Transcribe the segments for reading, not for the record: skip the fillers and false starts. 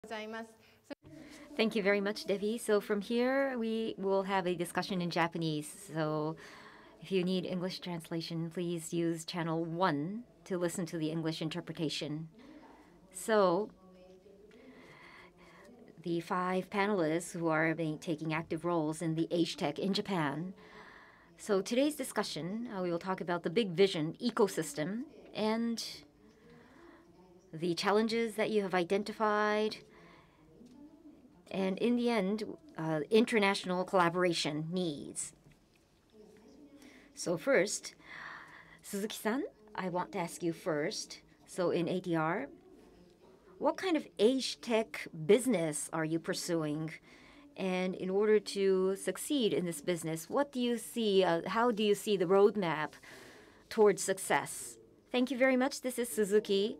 Thank you very much, Debbie. So from here, we will have a discussion in Japanese. So if you need English translation, please use channel 1 to listen to the English interpretation. So the 5 panelists who are taking active roles in the age tech in Japan. So today's discussion, we will talk about the big vision ecosystem and the challenges that you have identified, and in the end, international collaboration needs. So first, Suzuki-san, I want to ask you first. So in ATR, what kind of age tech business are you pursuing? And in order to succeed in this business, what do you see, how do you see the roadmap towards success? Thank you very much. This is Suzuki.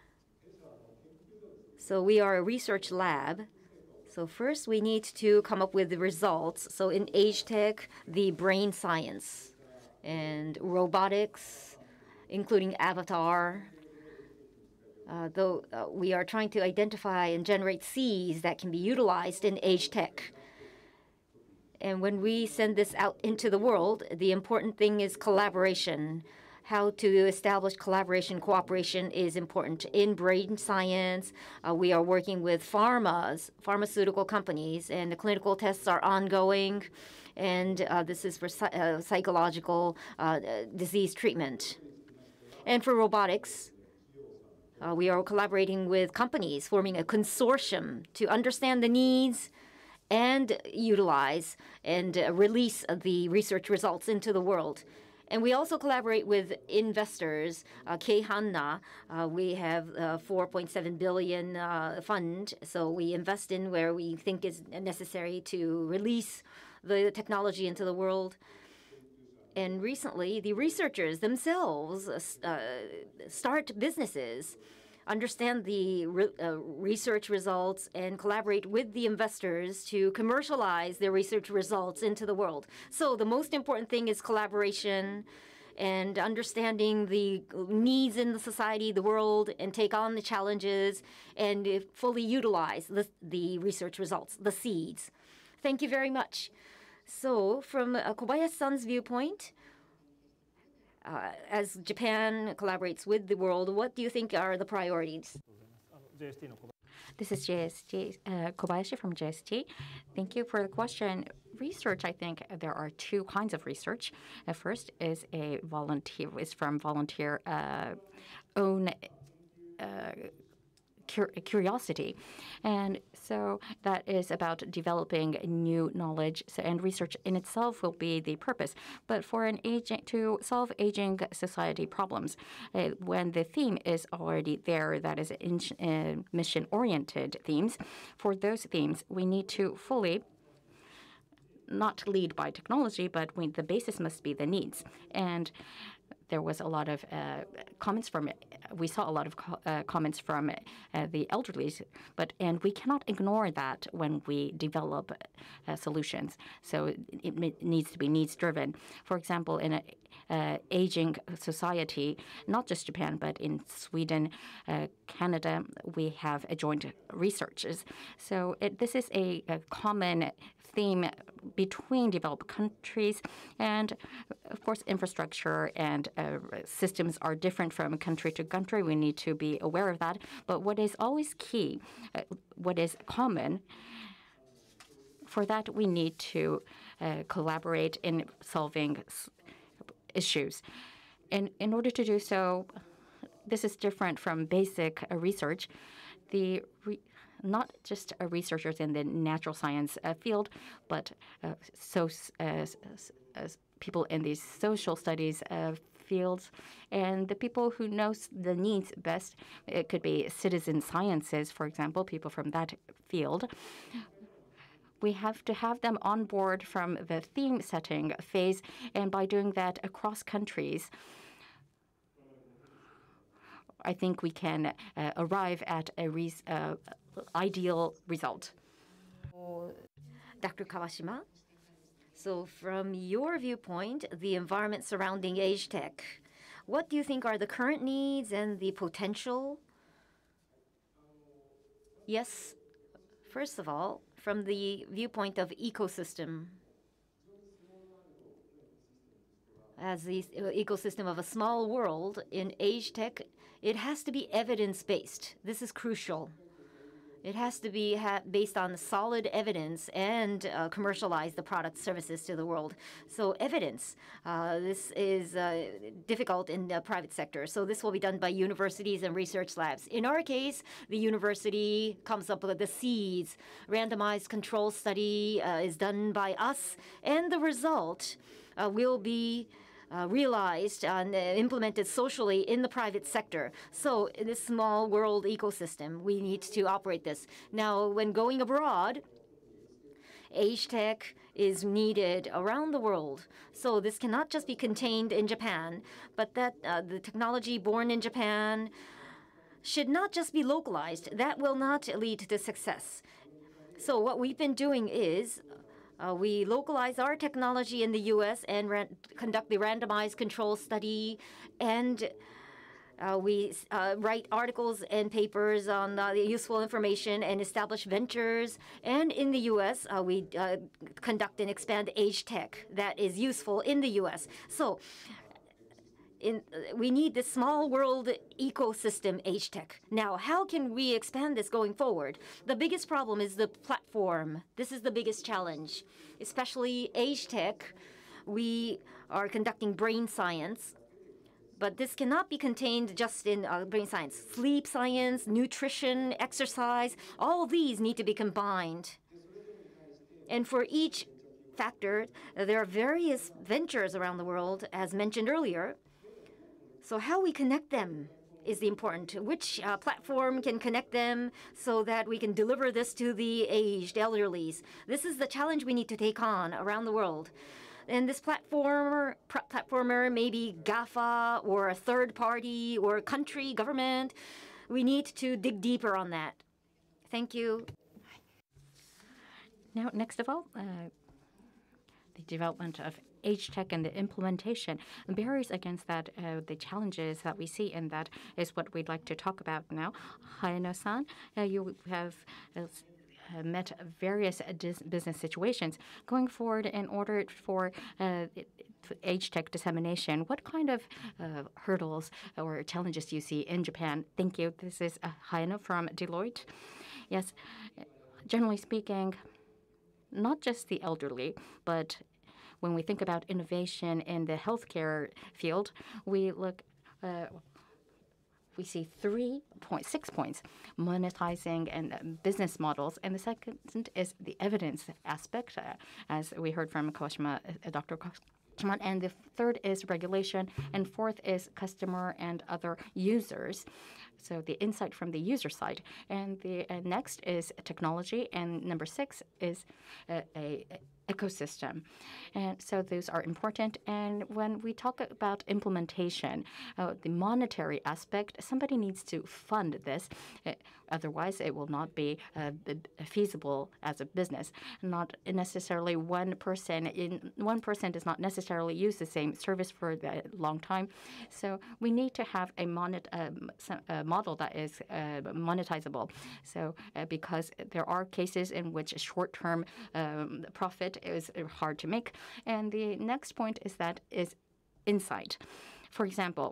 So we are a research lab. So first, we need to come up with the results. So in age tech, the brain science and robotics, including avatar. Though we are trying to identify and generate seeds that can be utilized in age tech. And when we send this out into the world, the important thing is collaboration. How to establish collaboration, cooperation is important. In brain science, we are working with pharmaceutical companies, and the clinical tests are ongoing. And this is for psychological disease treatment. And for robotics, we are collaborating with companies, forming a consortium to understand the needs and utilize and release the research results into the world. And we also collaborate with investors. Keihanna, we have a 4.7 billion fund, so we invest in where we think is necessary to release the technology into the world. And recently, the researchers themselves start businesses, understand the research results, and collaborate with the investors to commercialize their research results into the world. So the most important thing is collaboration and understanding the needs in the society, the world, and take on the challenges and fully utilize the research results, the seeds. Thank you very much. So from Kobayashi-san's viewpoint, as Japan collaborates with the world, what do you think are the priorities? This is Kobayashi from JST. Thank you for the question. Research, I think there are 2 kinds of research. First is from volunteer own curiosity. And so that is about developing new knowledge, and research in itself will be the purpose. But for to solve aging society problems, when the theme is already there, that is mission-oriented themes, for those themes, we need to fully not lead by technology, but the basis must be the needs. And there was a lot of comments from it. We saw a lot of comments from the elderly, and we cannot ignore that when we develop solutions. So it needs to be needs-driven. For example, in an aging society, not just Japan, but in Sweden, Canada, we have joint researches. So this is a common theme between developed countries, and of course infrastructure and systems are different from country to country. We need to be aware of that. But what is always key, what is common, for that we need to collaborate in solving issues. And in order to do so, this is different from basic research. Not just researchers in the natural science field, but people in the social studies fields, and the people who know the needs best. It could be citizen sciences, for example, people from that field. We have to have them on board from the theme setting phase, and by doing that across countries, I think we can arrive at a ideal result. Dr. Kawashima, so from your viewpoint, the environment surrounding age tech, what do you think are the current needs and the potential? Yes, First of all, from the viewpoint of ecosystem, as the ecosystem of a small world in age tech, it has to be evidence-based. This is crucial. It has to be based on solid evidence and commercialize the product services to the world. So evidence, this is difficult in the private sector. So this will be done by universities and research labs. In our case, the university comes up with the seeds. Randomized control study is done by us, and the result will be realized and implemented socially in the private sector. So in this small world ecosystem, we need to operate this. Now, when going abroad, age tech is needed around the world. So this cannot just be contained in Japan, but that the technology born in Japan should not just be localized. That will not lead to success. So what we've been doing is we localize our technology in the U.S. and conduct the randomized control study, and we write articles and papers on the useful information and establish ventures. And in the U.S., we conduct and expand age tech that is useful in the U.S. So we need this small world ecosystem age tech. Now, how can we expand this going forward? The biggest problem is the platform. This is the biggest challenge, especially age tech. We are conducting brain science, but this cannot be contained just in brain science. Sleep science, nutrition, exercise, all of these need to be combined. And for each factor, there are various ventures around the world, as mentioned earlier. So how we connect them is the important. Which platform can connect them so that we can deliver this to the aged elderlies? This is the challenge we need to take on around the world. And this platformer may be GAFA or a third party or country, government. We need to dig deeper on that. Thank you. Now, next of all, the development of age tech and the implementation. The barriers against that, the challenges that we see in that is what we'd like to talk about now. Hayano-san, you have met various business situations. Going forward, in order for age tech dissemination, what kind of hurdles or challenges do you see in Japan? Thank you. This is Hayano from Deloitte. Yes, generally speaking, not just the elderly, but when we think about innovation in the healthcare field, we look, we see 6 points: monetizing and business models, and the second is the evidence aspect, as we heard from Kawashima, Dr. Kawashima, and the third is regulation, and fourth is customer and other users. So the insight from the user side, and the next is technology, and number 6 is a ecosystem. And so those are important. And when we talk about implementation, the monetary aspect, somebody needs to fund this. Otherwise, it will not be feasible as a business. Not necessarily one person does not necessarily use the same service for a long time. So we need to have a model that is monetizable. So because there are cases in which short-term profit is hard to make. And the next point is insight. For example,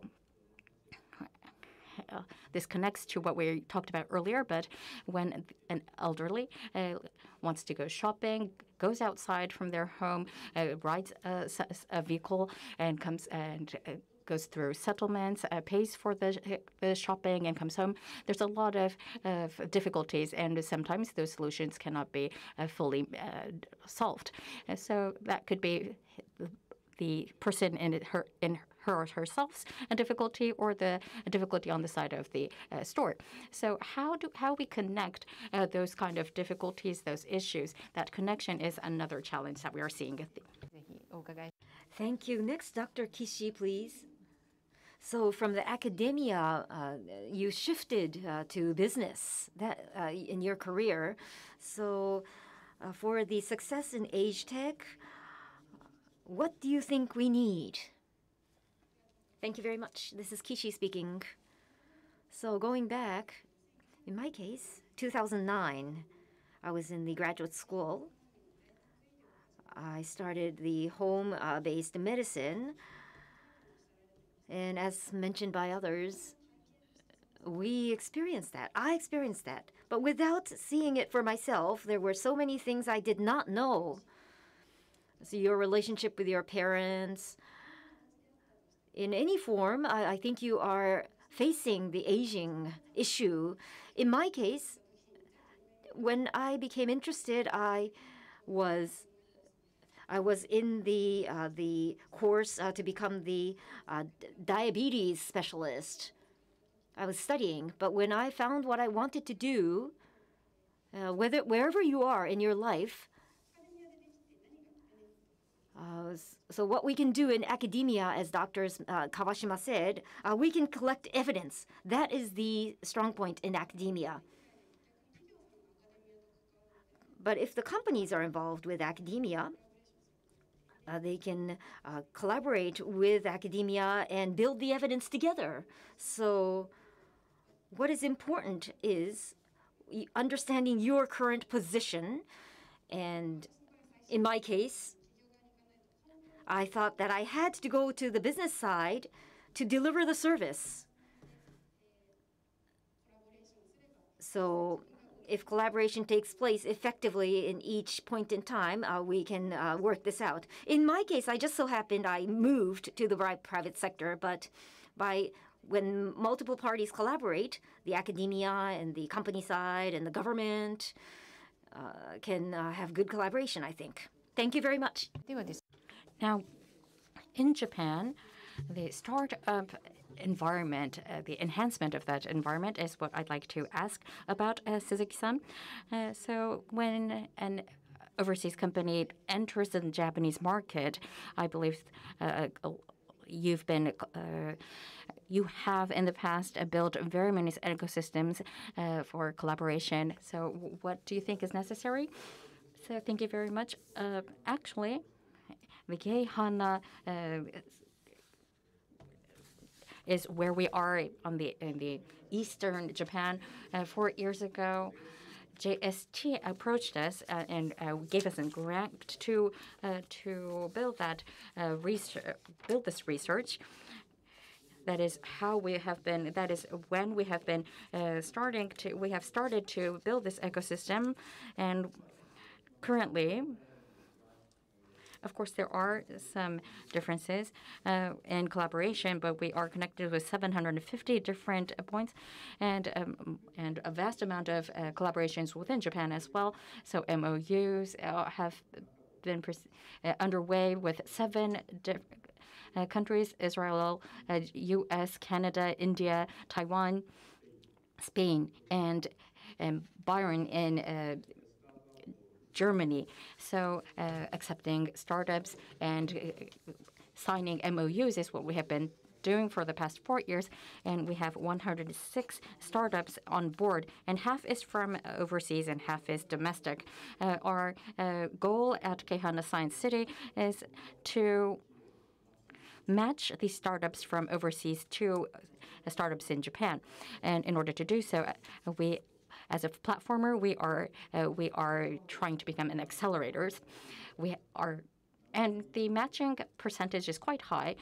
this connects to what we talked about earlier, but when an elderly wants to go shopping, goes outside from their home, rides a vehicle, and comes and goes through settlements, pays for the shopping, and comes home. There's a lot of difficulties, and sometimes those solutions cannot be fully solved. And so that could be the person in her or herself's a difficulty, or the difficulty on the side of the store. So how we connect those kind of difficulties, those issues? That connection is another challenge that we are seeing. Thank you. Next, Dr. Kishi, please. So from the academia, you shifted to business in your career. So for the success in age tech, what do you think we need? Thank you very much. This is Kishi speaking. So going back, in my case, 2009, I was in the graduate school. I started the home-based medicine. And as mentioned by others, we experienced that. I experienced that. But without seeing it for myself, there were so many things I did not know. So your relationship with your parents, in any form, I think you are facing the aging issue. In my case, when I became interested, I was in the course to become the diabetes specialist. I was studying, but when I found what I wanted to do, wherever you are in your life, so what we can do in academia, as Dr. Kawashima said, we can collect evidence. That is the strong point in academia. But if the companies are involved with academia, they can collaborate with academia and build the evidence together. So what is important is understanding your current position. And in my case, I thought that I had to go to the business side to deliver the service. So if collaboration takes place effectively in each point in time, we can work this out. In my case, I just so happened I moved to the private sector, but when multiple parties collaborate, the academia and the company side and the government can have good collaboration, I think. Thank you very much. Now, in Japan, the startup environment, the enhancement of that environment is what I'd like to ask about, Suzuki-san. So when an overseas company enters the Japanese market, I believe you have in the past built very many ecosystems for collaboration. So what do you think is necessary? So thank you very much. Actually, the Geihana is where we are in the eastern Japan. 4 years ago, JST approached us and gave us a grant to build this research. That is how we have been. That is when we have been We have started to build this ecosystem, and currently, of course, there are some differences in collaboration, but we are connected with 750 different points and a vast amount of collaborations within Japan as well. So MOUs have been underway with 7 countries: Israel, U.S., Canada, India, Taiwan, Spain, and Byron in Germany. So accepting startups and signing MOUs is what we have been doing for the past 4 years, and we have 106 startups on board, and half is from overseas and half is domestic. Our goal at Keihana Science City is to match these startups from overseas to startups in Japan, and in order to do so, as a platformer, we are trying to become an accelerators. And the matching percentage is quite high.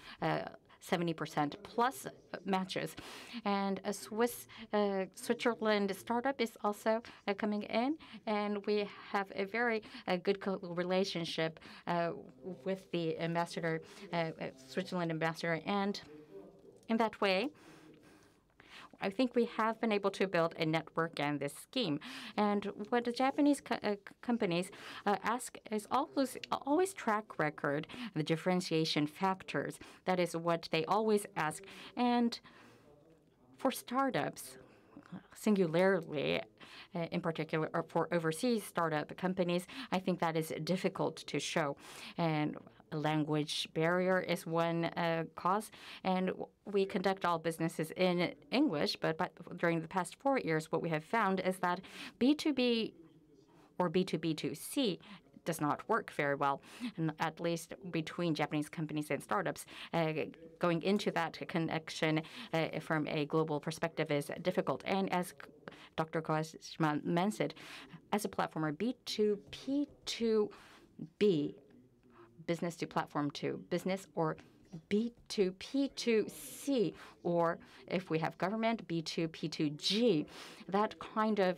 70% plus matches. And a Switzerland startup is also coming in, and we have a very good relationship with the ambassador, Switzerland ambassador, and in that way, I think we have been able to build a network and this scheme. And what the Japanese companies ask is always track record, the differentiation factors. That is what they always ask. And for startups, singularly, in particular, or for overseas startup companies, I think that is difficult to show. And language barrier is one cause, and we conduct all businesses in English, but during the past 4 years, what we have found is that B2B or B2B2C does not work very well, and at least between Japanese companies and startups. Going into that connection from a global perspective is difficult. And as Dr. Kawashima mentioned, as a platformer, B2B, business to platform to business, or B2P2C, or if we have government, B2P2G, that kind of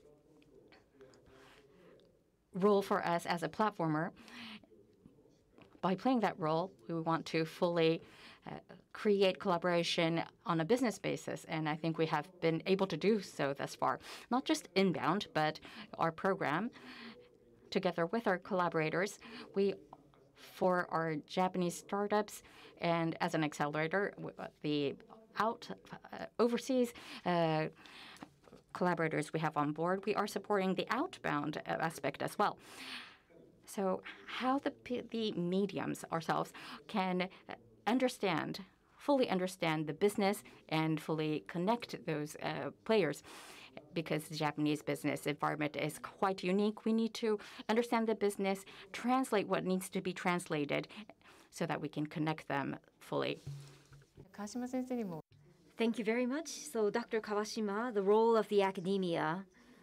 role for us as a platformer. By playing that role, we want to fully create collaboration on a business basis, and I think we have been able to do so thus far. Not just inbound, but our program, together with our collaborators, for our Japanese startups, and as an accelerator, the overseas collaborators we have on board, we are supporting the outbound aspect as well. So how the mediums ourselves can fully understand the business and fully connect those players. Because the Japanese business environment is quite unique, we need to understand the business, translate what needs to be translated, so that we can connect them fully. Thank you very much. So, Dr. Kawashima, the role of the academia.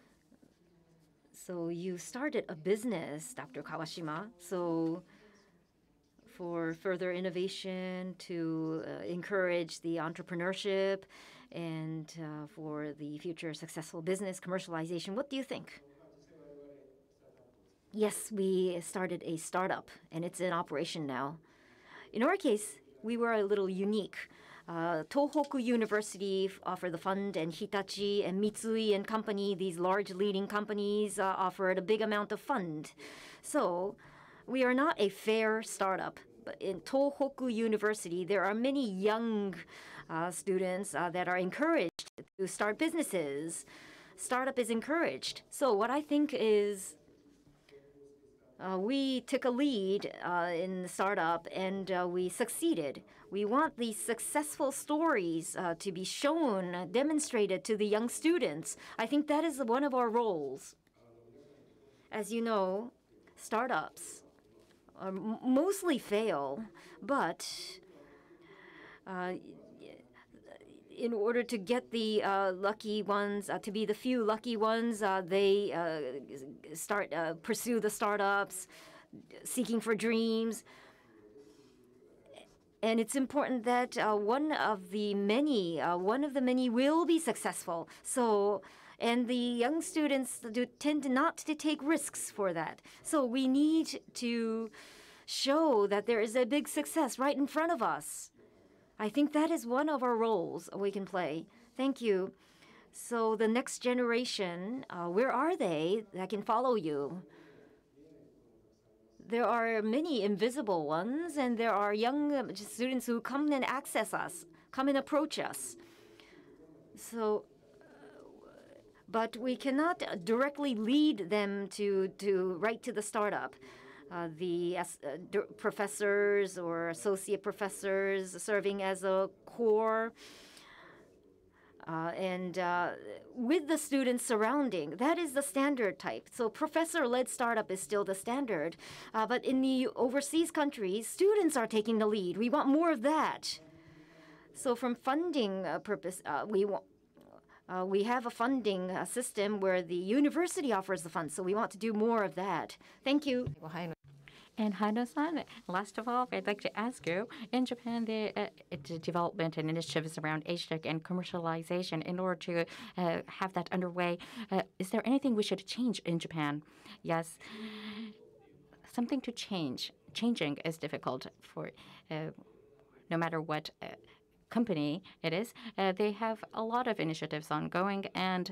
So, you started a business, Dr. Kawashima. So, for further innovation, to encourage the entrepreneurship, and for the future successful business commercialization, what do you think? Yes, we started a startup, and it's in operation now. In our case, we were a little unique. Tohoku University offered the fund, and Hitachi and Mitsui and company, these large leading companies, offered a big amount of fund. So we are not a fair startup. But in Tohoku University, there are many young students that are encouraged to start businesses. Startup is encouraged. So what I think is we took a lead in the startup, and we succeeded. We want these successful stories to be shown, demonstrated to the young students. I think that is one of our roles. As you know, startups mostly fail, but in order to get the lucky ones, to be the few lucky ones, they pursue the startups, seeking for dreams. And it's important that one of the many will be successful. So, and the young students tend not to take risks for that. So we need to show that there is a big success right in front of us. I think that is one of our roles we can play. Thank you. So the next generation, where are they that can follow you? There are many invisible ones, and there are young students who come and access us, come and approach us. So, but we cannot directly lead them right to the startup. The professors or associate professors serving as a core, and with the students surrounding, that is the standard type. So professor-led startup is still the standard, but in the overseas countries, students are taking the lead. We want more of that. So from funding purpose, we have a funding system where the university offers the funds, so we want to do more of that. Thank you. And Hano-san, last of all, I'd like to ask you, in Japan, the development and initiatives around age-tech and commercialization, in order to have that underway, is there anything we should change in Japan? Yes, something to change. Changing is difficult for no matter what company it is. They have a lot of initiatives ongoing, and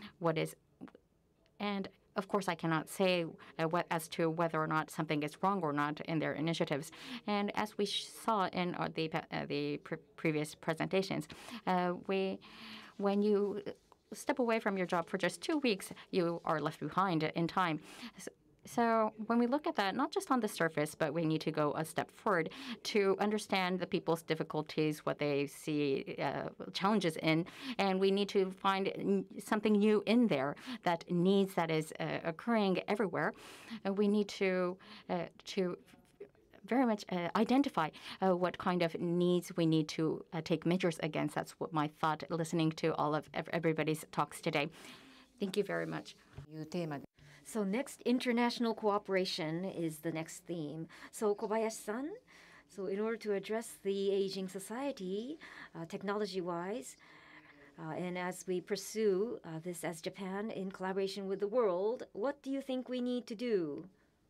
of course, I cannot say as to whether or not something is wrong or not in their initiatives. And as we saw in the previous presentations, when you step away from your job for just 2 weeks, you are left behind in time. So when we look at that, not just on the surface, but we need to go a step forward to understand the people's difficulties, what they see challenges in, and we need to find something new in there that needs that is occurring everywhere. We need to very much identify what kind of needs we need to take measures against. That's what my thought listening to all of everybody's talks today. Thank you very much. So next, international cooperation is the next theme. So Kobayashi-san, so in order to address the aging society, technology-wise, and as we pursue this as Japan in collaboration with the world, what do you think we need to do?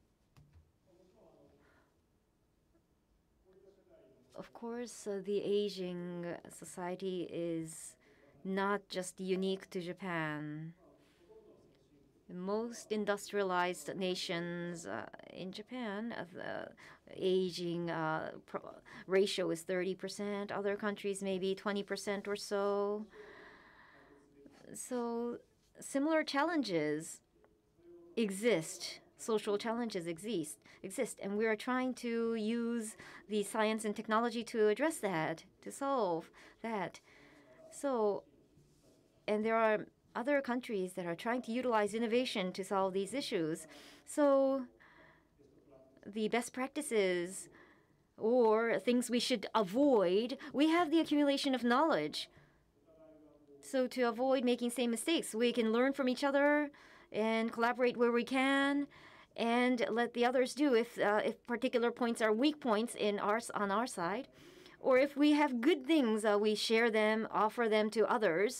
Of course, the aging society is not just unique to Japan. Most industrialized nations in Japan, the aging ratio is 30%. Other countries, maybe 20% or so. So similar challenges exist. Social challenges exist, and we are trying to use the science and technology to address that, to solve that. So, and there are other countries that are trying to utilize innovation to solve these issues. So the best practices or things we should avoid, we have the accumulation of knowledge. So to avoid making same mistakes, we can learn from each other and collaborate where we can and let the others do if particular points are weak points on our side. Or if we have good things, we share them, offer them to others.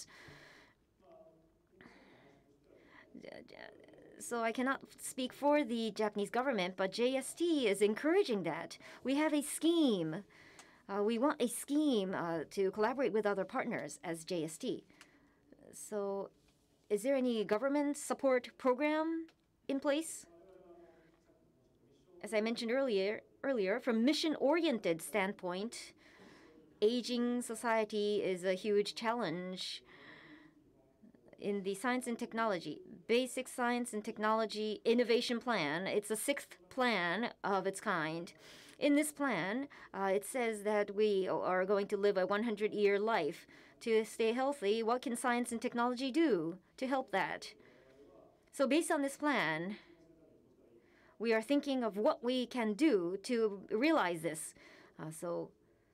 So I cannot speak for the Japanese government, but JST is encouraging that. We have a scheme. We want a scheme to collaborate with other partners as JST. So is there any government support program in place? As I mentioned earlier, from mission-oriented standpoint, aging society is a huge challenge. In the science and technology, basic science and technology innovation plan, it's the 6th plan of its kind. In this plan, it says that we are going to live a 100-year life. To stay healthy, what can science and technology do to help that? So based on this plan, we are thinking of what we can do to realize this. So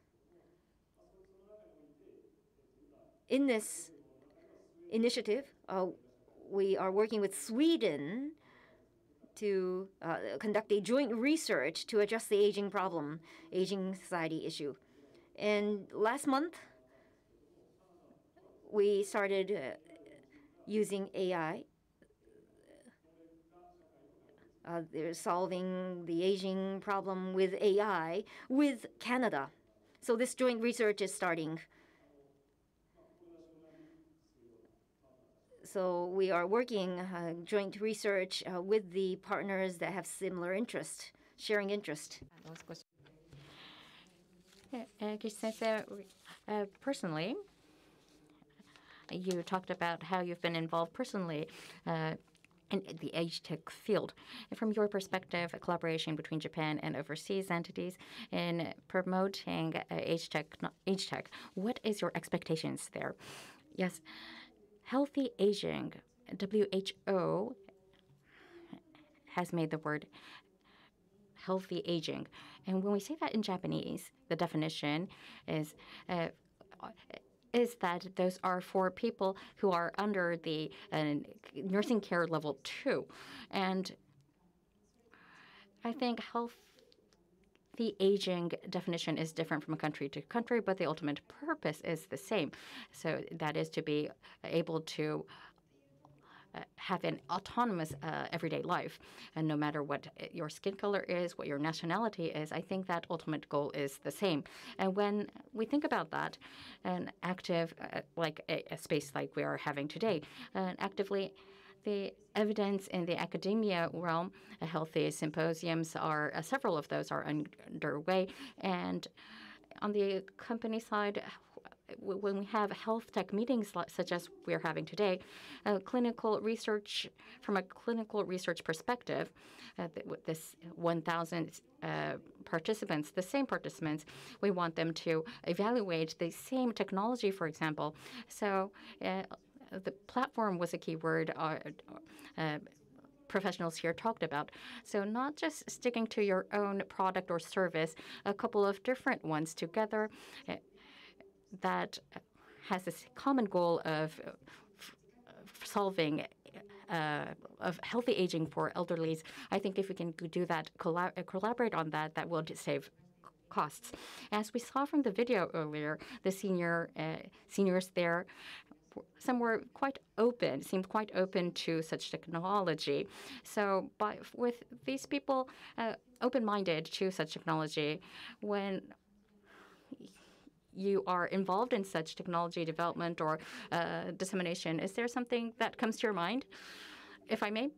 in this initiative, we are working with Sweden to conduct a joint research to address the aging problem, aging society issue. And last month, we started using AI. They're solving the aging problem with AI with Canada. So this joint research is starting. So we are working joint research with the partners that have similar interest, sharing interest. Personally, you talked about how you've been involved personally in the age tech field. And from your perspective, a collaboration between Japan and overseas entities in promoting age tech, what is your expectations there? Yes, healthy aging, WHO has made the word healthy aging. And when we say that in Japanese, the definition is that those are for people who are under the nursing care level 2. And I think healthy aging definition is different from country to country, but the ultimate purpose is the same. So that is to be able to have an autonomous everyday life. And no matter what your skin color is, what your nationality is, I think that ultimate goal is the same. And when we think about that, an active, like a space like we are having today, actively, the evidence in the academia realm, healthy symposiums are, several of those are underway. And on the company side, when we have health tech meetings such as we're having today, clinical research, from a clinical research perspective, with this 1,000 participants, the same participants, we want them to evaluate the same technology, for example. So the platform was a key word professionals here talked about. So not just sticking to your own product or service, a couple of different ones together that has this common goal of solving of healthy aging for elderlies. I think if we can do that, collaborate on that, that will save costs. As we saw from the video earlier, the seniors there, some were quite open, seemed quite open to such technology. So with these people open-minded to such technology, when you are involved in such technology development or dissemination, is there something that comes to your mind, if I may?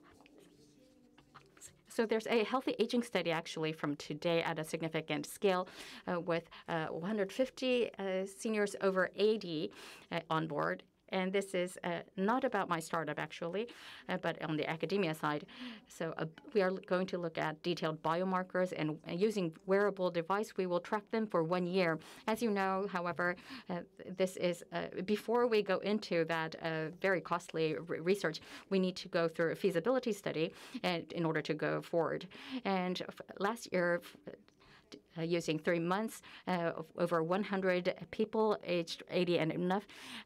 So there's a healthy aging study actually from today at a significant scale with 150 seniors over 80 on board. And this is not about my startup, actually, but on the academia side. So we are going to look at detailed biomarkers, and using wearable device, we will track them for 1 year. As you know, however, this is before we go into that very costly research, we need to go through a feasibility study in order to go forward. And last year, using 3 months, over 100 people aged 80 and enough,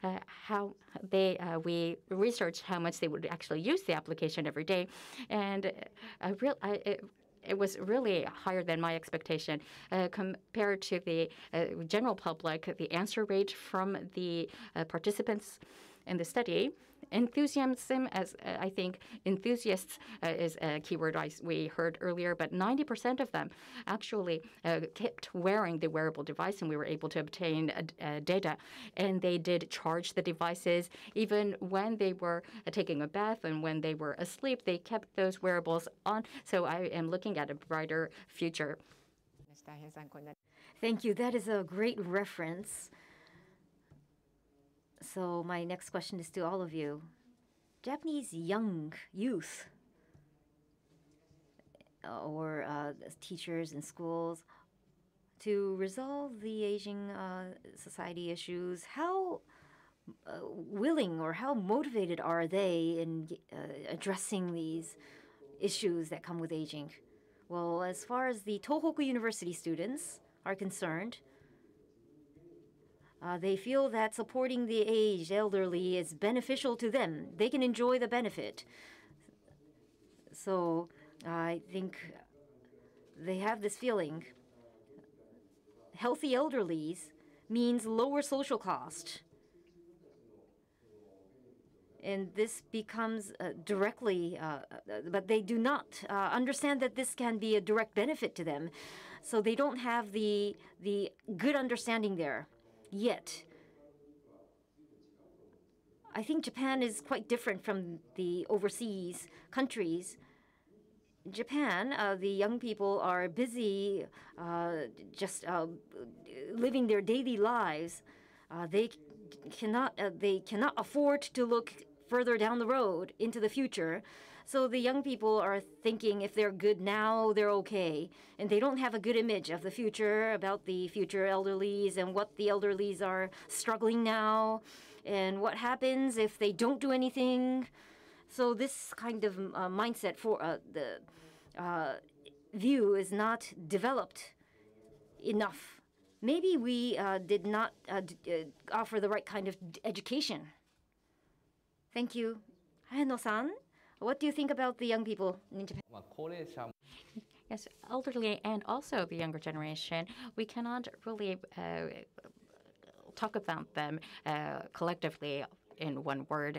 we researched how much they would actually use the application every day, and it was really higher than my expectation. Compared to the general public, the answer rate from the participants in the study, enthusiasm, as I think enthusiasts is a keyword we heard earlier, but 90% of them actually kept wearing the wearable device, and we were able to obtain data. And they did charge the devices even when they were taking a bath and when they were asleep. They kept those wearables on. So I am looking at a brighter future. Thank you. That is a great reference. So my next question is to all of you. Japanese young youth or teachers in schools, to resolve the aging society issues, how willing or how motivated are they in addressing these issues that come with aging? Well, as far as the Tohoku University students are concerned, they feel that supporting the aged elderly is beneficial to them. They can enjoy the benefit. So I think they have this feeling. Healthy elderlies means lower social cost. And this becomes directly, but they do not understand that this can be a direct benefit to them. So they don't have the good understanding there yet. I think Japan is quite different from the overseas countries. In Japan, the young people are busy just living their daily lives. They cannot afford to look further down the road into the future. So the young people are thinking if they're good now, they're okay. And they don't have a good image of the future, about the future elderlies and what the elderlies are struggling now and what happens if they don't do anything. So this kind of mindset for the view is not developed enough. Maybe we did not offer the right kind of education. Thank you. Hayano-san, what do you think about the young people in Japan? Yes, elderly and also the younger generation, we cannot really talk about them collectively in one word.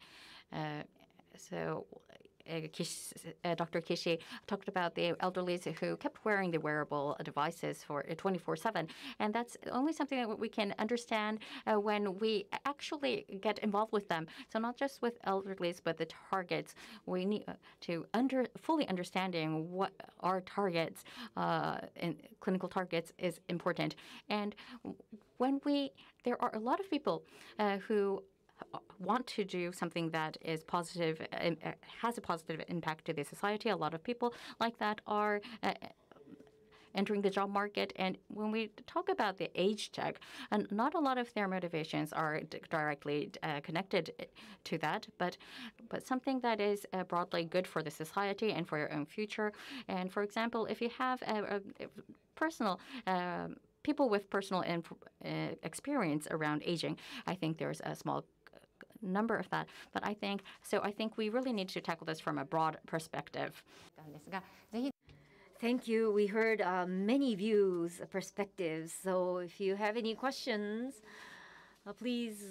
Dr. Kishi talked about the elderly who kept wearing the wearable devices for 24/7, and that's only something that we can understand when we actually get involved with them. So not just with elderly, but the targets. We need to fully understanding what our targets and clinical targets is important. And there are a lot of people who want to do something that is positive, has a positive impact to the society. A lot of people like that are entering the job market. And when we talk about the age tech, and not a lot of their motivations are directly connected to that, but something that is broadly good for the society and for your own future. And for example, if you have a personal people with personal experience around aging, I think there's a small number of that. But I think we really need to tackle this from a broad perspective. Thank you. We heard many views, perspectives. So if you have any questions, please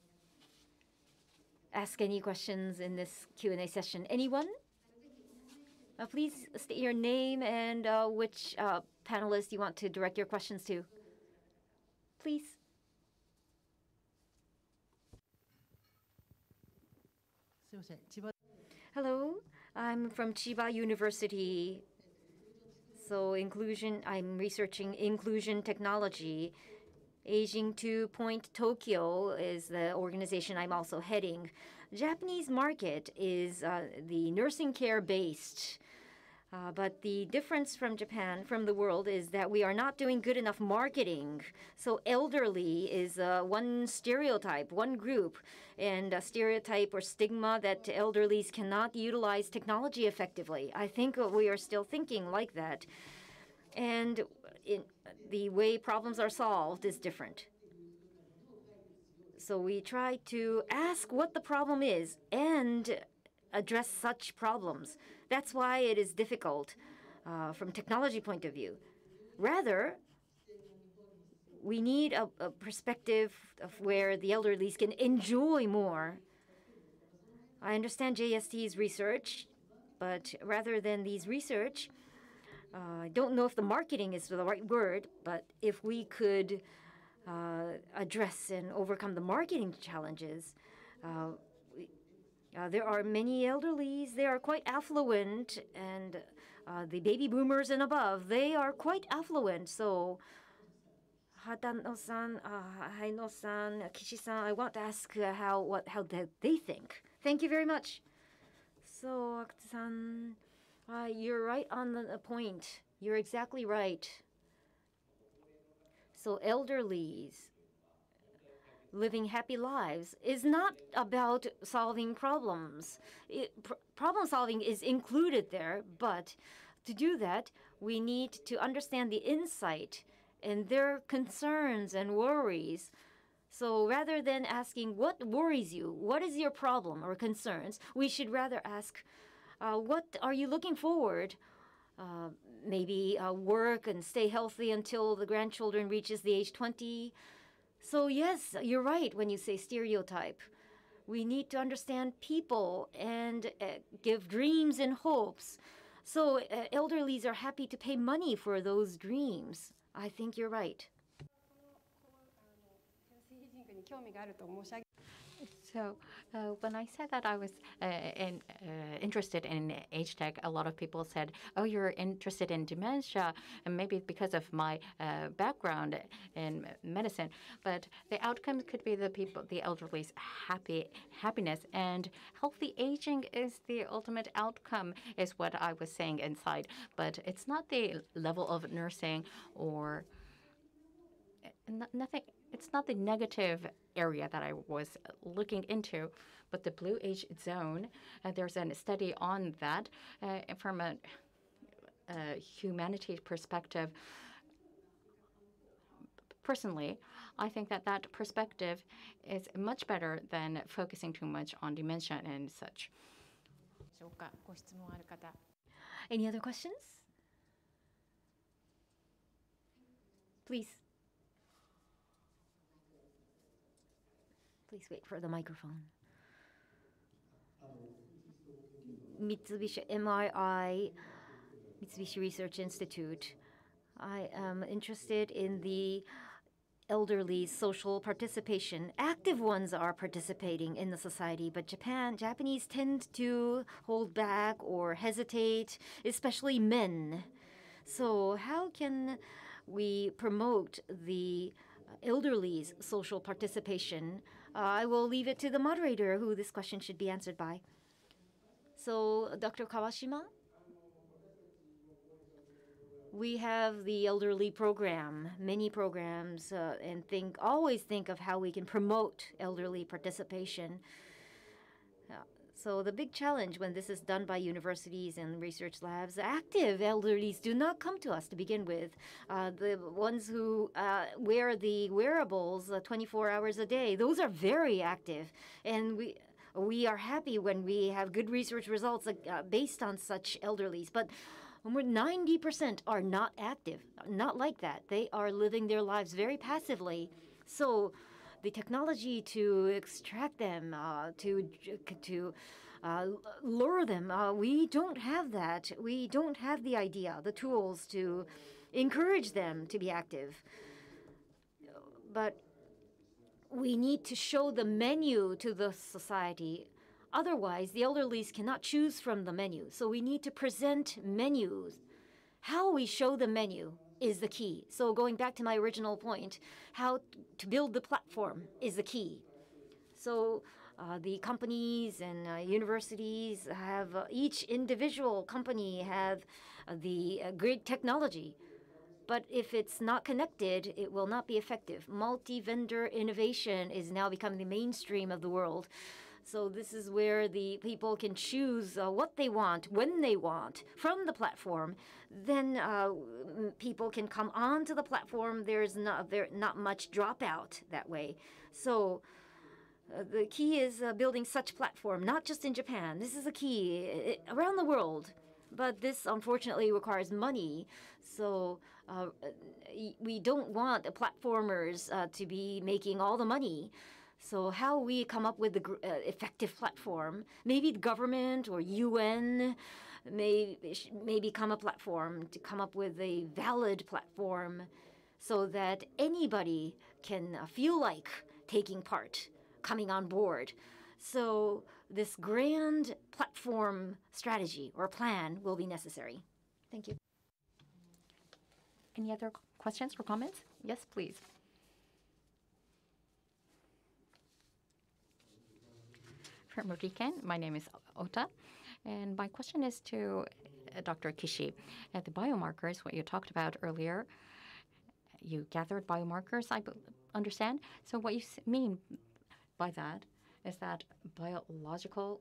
ask any questions in this Q&A session. Anyone? Please state your name and which panelist you want to direct your questions to. Please. Hello, I'm from Chiba University. So I'm researching inclusion technology. Aging 2 Point Tokyo is the organization I'm also heading. Japanese market is the nursing care based. But the difference from Japan, from the world, is that we are not doing good enough marketing. So elderly is one stereotype, one group, and a stereotype or stigma that elderlies cannot utilize technology effectively. I think we are still thinking like that. And the way problems are solved is different. So we try to ask what the problem is and address such problems. That's why it is difficult from technology point of view. Rather, we need a perspective of where the elderly can enjoy more. I understand JST's research, but rather than these research, I don't know if the marketing is the right word, but if we could address and overcome the marketing challenges, there are many elderlies. They are quite affluent, and the baby boomers and above, they are quite affluent. So, Hadano-san, Haino-san, Kishi-san, I want to ask how they think. Thank you very much. So, Akuta-san, you're right on the point. You're exactly right. So, elderlies living happy lives is not about solving problems. Problem solving is included there, but to do that, we need to understand the insight and their concerns and worries. So rather than asking what worries you, what is your problem or concerns, we should rather ask, what are you looking forward? Maybe work and stay healthy until the grandchildren reaches the age 20. So yes, you're right when you say stereotype. We need to understand people and give dreams and hopes. So elderlies are happy to pay money for those dreams. I think you're right. So when I said that I was interested in age tech, a lot of people said, "Oh, you're interested in dementia," and maybe because of my background in medicine. But the outcomes could be the elderly's happiness, and healthy aging is the ultimate outcome, is what I was saying inside. But it's not the level of nursing or nothing. It's not the negative area that I was looking into, but the blue age zone, there's a study on that from a humanity perspective. Personally, I think that perspective is much better than focusing too much on dementia and such. Any other questions? Please. Please wait for the microphone. Mitsubishi MRI, Mitsubishi Research Institute. I am interested in the elderly social participation. Active ones are participating in the society, but Japanese tend to hold back or hesitate, especially men. So how can we promote the elderly's social participation, I will leave it to the moderator who this question should be answered by. So, Dr. Kawashima, we have the elderly program, many programs, and always think of how we can promote elderly participation. So the big challenge when this is done by universities and research labs, active elderlies do not come to us to begin with. The ones who wear the wearables 24 hours a day, those are very active. And we are happy when we have good research results based on such elderlies. But 90% are not active, not like that. They are living their lives very passively. So the technology to extract them, to lure them, we don't have that. We don't have the idea, the tools to encourage them to be active. But we need to show the menu to the society. Otherwise, the elderlies cannot choose from the menu. So we need to present menus. How we show the menu is the key. So going back to my original point, how to build the platform is the key. So the companies and universities have, each individual company have the great technology. But if it's not connected, it will not be effective. Multi-vendor innovation is now becoming the mainstream of the world. So this is where the people can choose what they want, when they want, from the platform. Then people can come onto the platform. There's not much dropout that way. So the key is building such platform, not just in Japan. This is a key around the world. But this unfortunately requires money. So we don't want the platformers to be making all the money. So how we come up with the effective platform, maybe the government or UN may become a platform to come up with a valid platform so that anybody can feel like taking part, coming on board. So this grand platform strategy or plan will be necessary. Thank you. Any other questions or comments? Yes, please. From Riken, my name is Ota, and my question is to Dr. Kishi. At the biomarkers, what you talked about earlier, you gathered biomarkers, I understand. So what you mean by that is that biological,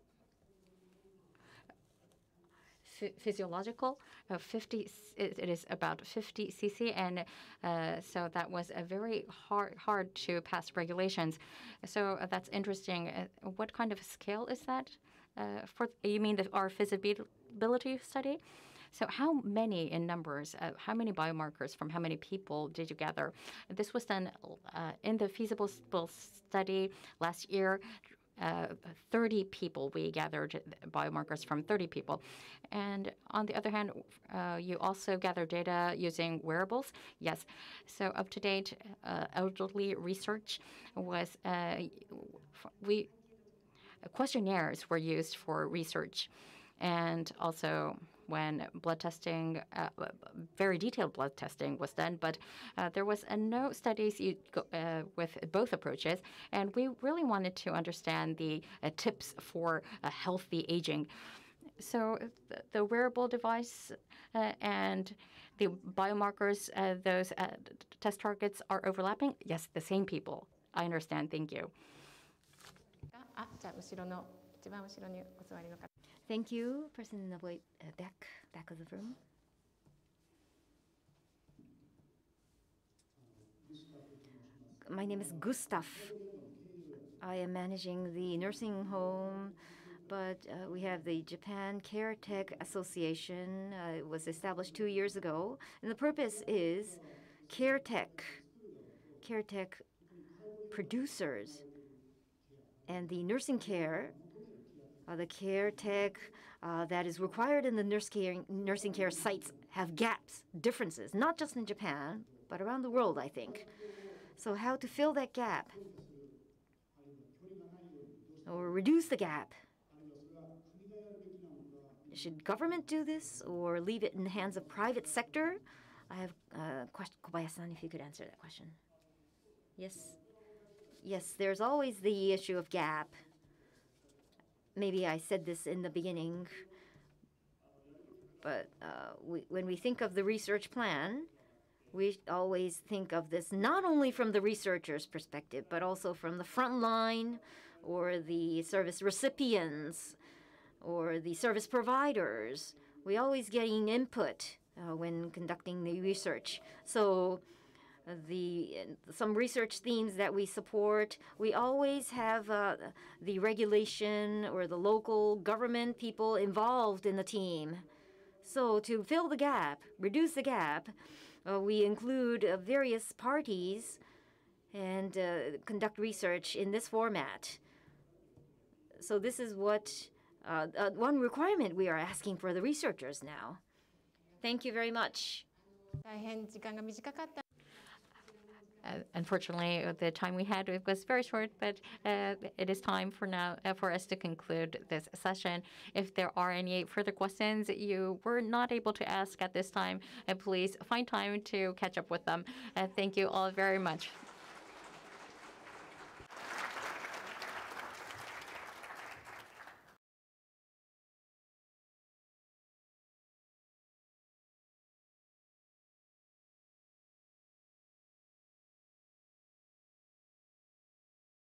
physiological, 50. It is about 50 cc, and so that was a very hard to pass regulations. So that's interesting. What kind of scale is that? You mean our feasibility study? So how many in numbers, how many biomarkers from how many people did you gather? This was done in the feasible study last year. 30 people, we gathered biomarkers from 30 people. And on the other hand, you also gather data using wearables. Yes. So up to date, elderly research was, questionnaires were used for research. And also when blood testing, very detailed blood testing was done, but there was no studies with both approaches, and we really wanted to understand the tips for healthy aging. So the wearable device and the biomarkers, those test targets are overlapping? Yes, the same people. I understand. Thank you. Thank you. Person in the back of the room. My name is Gustav. I am managing the nursing home, but we have the Japan Care Tech Association. It was established 2 years ago, and the purpose is care tech producers, and the nursing care. The care tech that is required in the nursing care sites have gaps, differences, not just in Japan, but around the world, I think. So how to fill that gap or reduce the gap? Should government do this or leave it in the hands of private sector? I have Kobayashi-san, if you could answer that question. Yes. Yes, there's always the issue of gap. Maybe I said this in the beginning, but when we think of the research plan, we always think of this not only from the researcher's perspective, but also from the front line or the service recipients or the service providers. We always getting input when conducting the research. So some research themes that we support, we always have the regulation or the local government people involved in the team. So to fill the gap, reduce the gap, we include various parties and conduct research in this format. So this is what one requirement we are asking for the researchers now. Thank you very much. 大変時間が短かった。 Unfortunately, the time we had was very short, but it is time for now for us to conclude this session. If there are any further questions you were not able to ask at this time, please find time to catch up with them. Thank you all very much.